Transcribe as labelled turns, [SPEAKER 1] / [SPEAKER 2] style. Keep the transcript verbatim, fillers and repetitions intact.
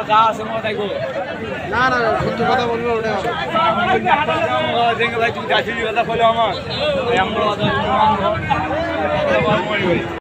[SPEAKER 1] যা আছে মাথায় গো
[SPEAKER 2] না না সত্য কথা বলবো ওটাই হবে
[SPEAKER 1] দেখে ভাই তুমি কাছে কথা বলো আমার আমরা